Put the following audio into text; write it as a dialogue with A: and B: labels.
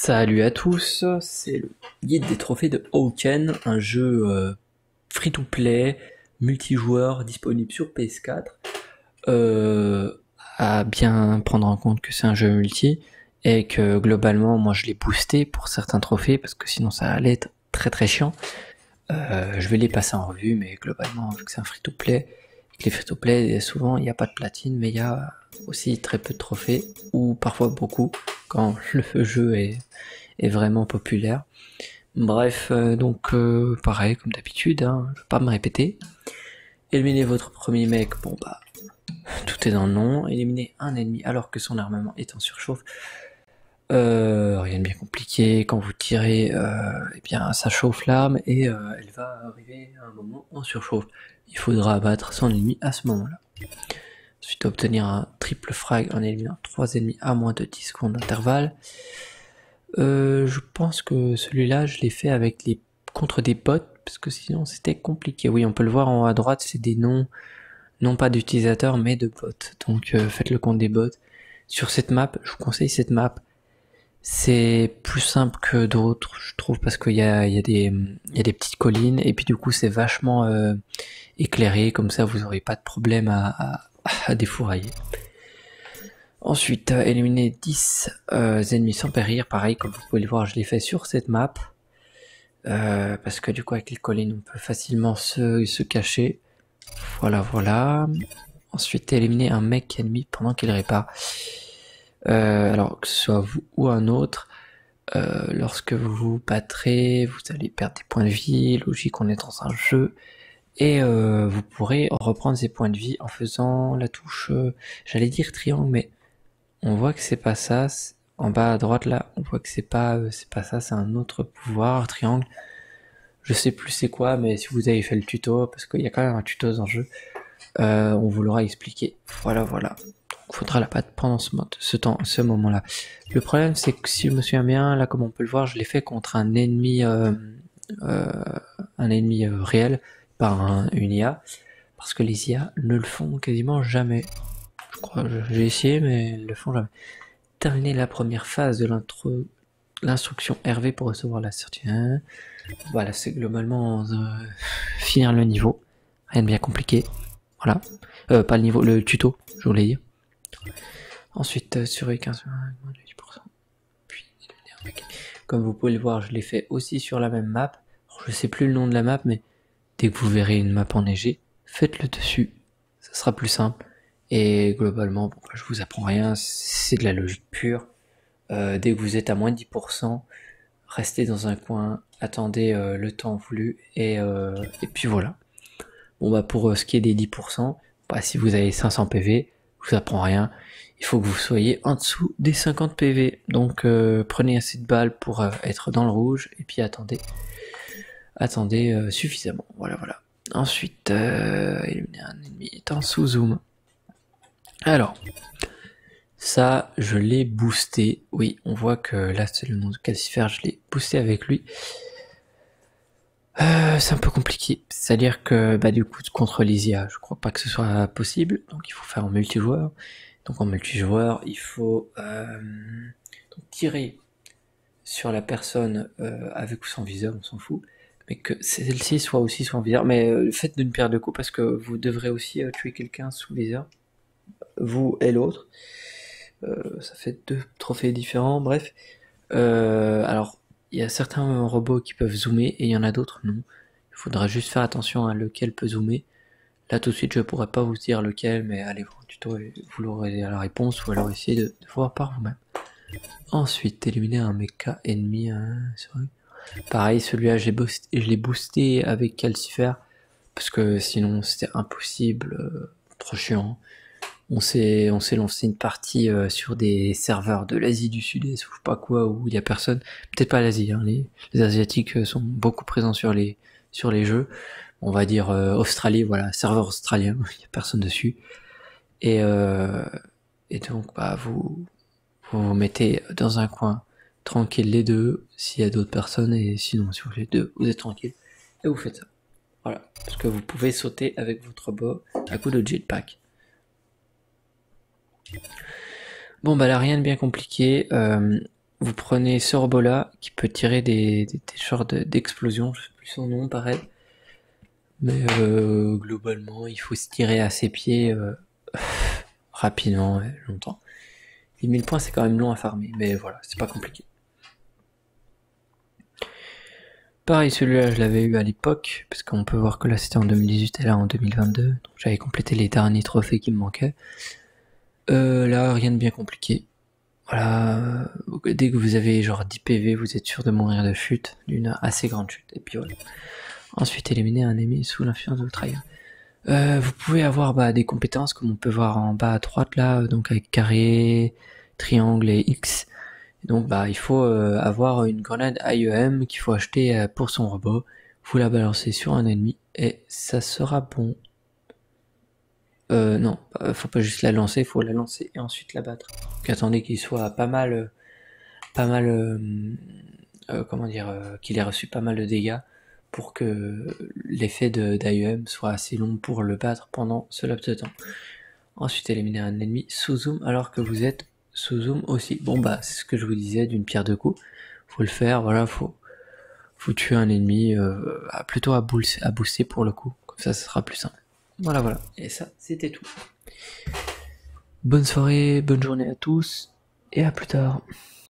A: Salut à tous, c'est le guide des trophées de Hawken, un jeu free-to-play, multijoueur, disponible sur PS4. À bien prendre en compte que c'est un jeu multi et que globalement, moi je l'ai boosté pour certains trophées parce que sinon ça allait être très très chiant. Je vais les passer en revue, mais globalement, vu que c'est un free-to-play, et que les free-to-play, souvent il n'y a pas de platine, mais il y a aussi très peu de trophées, ou parfois beaucoup, quand le jeu est vraiment populaire. Bref, pareil, comme d'habitude, hein, je vais pas me répéter. Éliminez votre premier mec, bon bah, tout est dans le nom. Éliminez un ennemi alors que son armement est en surchauffe. Rien de bien compliqué, quand vous tirez, eh bien ça chauffe l'arme et elle va arriver à un moment en surchauffe. Il faudra abattre son ennemi à ce moment-là. Ensuite, obtenir un triple frag en éliminant 3 ennemis à moins de 10 secondes d'intervalle. Je pense que celui-là, je l'ai fait avec contre des bots, parce que sinon c'était compliqué. Oui, on peut le voir en haut à droite, c'est des noms, non pas d'utilisateurs, mais de bots. Donc faites-le contre des bots. Sur cette map, je vous conseille cette map. C'est plus simple que d'autres, je trouve, parce qu'il y a des petites collines, et puis du coup c'est vachement éclairé, comme ça vous n'aurez pas de problème à défourailler. Ensuite, éliminer 10 ennemis sans périr, pareil, comme vous pouvez le voir, je l'ai fait sur cette map. Parce que du coup, avec les collines, on peut facilement se cacher. Voilà. Ensuite, éliminer un mec ennemi pendant qu'il répare. Alors, que ce soit vous ou un autre, lorsque vous vous battrez, vous allez perdre des points de vie. Logique, on est dans un jeu. Et vous pourrez reprendre ces points de vie en faisant la touche, j'allais dire triangle, mais on voit que c'est pas ça. En bas à droite là, on voit que c'est pas ça, c'est un autre pouvoir, triangle. Je sais plus c'est quoi, mais si vous avez fait le tuto, parce qu'il y a quand même un tuto dans le jeu, on vous l'aura expliqué. Voilà. Donc faudra la battre pendant ce moment-là. Le problème c'est que si je me souviens bien, là comme on peut le voir, je l'ai fait contre un ennemi réel, par une IA, parce que les IA ne le font quasiment jamais. Je crois, j'ai essayé, mais ils le font jamais. Terminer la première phase de l'instruction RV pour recevoir la sortie. Voilà, c'est globalement finir le niveau. Rien de bien compliqué. Voilà. Pas le niveau, le tuto, je voulais dire. Ensuite, surveiller 15%, 10%. Puis, comme vous pouvez le voir, je l'ai fait aussi sur la même map. Alors, je sais plus le nom de la map, mais dès que vous verrez une map enneigée, faites-le dessus. Ça sera plus simple. Et globalement, bon, je vous apprends rien, c'est de la logique pure. Dès que vous êtes à moins de 10%, restez dans un coin, attendez le temps voulu, et puis voilà. Bon bah pour ce qui est des 10%, bah, si vous avez 500 PV, je vous apprends rien, il faut que vous soyez en dessous des 50 PV. Donc prenez assez de balles pour être dans le rouge, et puis attendez suffisamment. Voilà. Ensuite, éliminer un ennemi étant sous zoom. Alors, ça, je l'ai boosté. Oui, on voit que là, c'est le nom de Calcifer, je l'ai boosté avec lui. C'est un peu compliqué. C'est-à-dire que, bah, du coup, contre les IA, je crois pas que ce soit possible. Donc, il faut faire en multijoueur. Donc, en multijoueur, il faut tirer sur la personne avec ou sans viseur, on s'en fout. Mais que celle-ci soit aussi sans viseur. Mais faites d'une pierre deux coups parce que vous devrez aussi tuer quelqu'un sous viseur. Vous et l'autre. Ça fait 2 trophées différents, bref. Alors, il y a certains robots qui peuvent zoomer et il y en a d'autres non. Il faudra juste faire attention à lequel peut zoomer. Là tout de suite je pourrais pas vous dire lequel, mais allez voir un tuto et vous l'aurez à la réponse, ou alors essayez de voir par vous-même. Ensuite, éliminer un mecha ennemi, hein, c'est vrai. Pareil, celui-là je l'ai boosté avec Calcifer, parce que sinon c'était impossible, trop chiant. On s'est lancé une partie sur des serveurs de l'Asie du Sud-Est ou je sais pas quoi, où il y a personne. Peut-être pas l'Asie, hein, les Asiatiques sont beaucoup présents sur les jeux. On va dire Australie, voilà, serveur australien, il y a personne dessus. Et donc bah vous mettez dans un coin tranquille les deux s'il y a d'autres personnes, et sinon sur les deux vous êtes tranquille et vous faites ça. Voilà, parce que vous pouvez sauter avec votre robot à coup de jetpack. Bon bah là rien de bien compliqué, vous prenez ce robot là qui peut tirer des genres d'explosions, je sais plus son nom pareil. Mais globalement, il faut se tirer à ses pieds rapidement, longtemps. Les 1000 points, c'est quand même long à farmer, mais voilà, c'est pas compliqué. Pareil, celui-là, je l'avais eu à l'époque, parce qu'on peut voir que là, c'était en 2018 et là, en 2022. Donc, j'avais complété les derniers trophées qui me manquaient. Là, rien de bien compliqué. Voilà, dès que vous avez genre 10 PV, vous êtes sûr de mourir de chute, d'une assez grande chute. Et puis voilà. Ensuite, éliminer un ennemi sous l'influence de votre trahir. Vous pouvez avoir des compétences comme on peut voir en bas à droite là, donc avec carré, triangle et X. Donc il faut avoir une grenade IEM qu'il faut acheter pour son robot. Vous la balancez sur un ennemi et ça sera bon. Non, faut pas juste la lancer, faut la lancer et ensuite la battre. Donc attendez qu'il soit pas mal, comment dire, qu'il ait reçu pas mal de dégâts pour que l'effet d'IEM soit assez long pour le battre pendant ce laps de temps. Ensuite éliminer un ennemi sous zoom alors que vous êtes sous zoom aussi. Bon c'est ce que je vous disais d'une pierre deux coups. Faut le faire, voilà, faut tuer un ennemi plutôt à booster pour le coup. Comme ça sera plus simple. Voilà. Et ça, c'était tout. Bonne soirée, bonne journée à tous, et à plus tard.